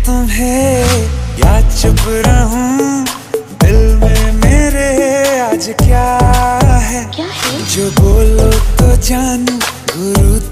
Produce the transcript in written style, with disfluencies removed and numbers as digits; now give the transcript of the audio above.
तुम्हें या चुप रहूं, दिल में मेरे आज क्या है? जो बोलो तो जानू, गुरु